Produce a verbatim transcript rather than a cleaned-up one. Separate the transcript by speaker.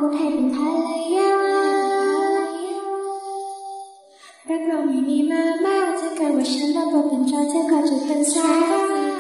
Speaker 1: ให้เป็นภรรยารักเราไม่มีมากมายถ้าเกิดว่าฉันรับบทเป็นเจ้าเธอก็จะเป็นสาย